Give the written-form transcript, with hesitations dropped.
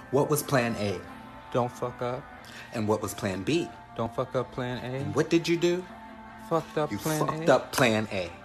What was plan A? Don't fuck up. And what was plan B? Don't fuck up plan A. And what did you do? Fucked up You plan A. fucked up plan A.